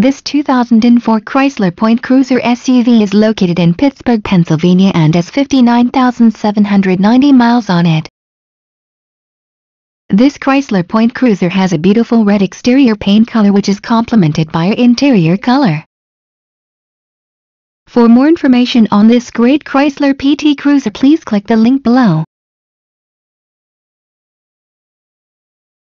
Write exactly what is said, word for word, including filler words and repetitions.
This two thousand four Chrysler Point Cruiser S U V is located in Pittsburgh, Pennsylvania and has fifty-nine thousand seven hundred ninety miles on it. This Chrysler Point Cruiser has a beautiful red exterior paint color which is complemented by an interior color. For more information on this great Chrysler P T Cruiser, please click the link below.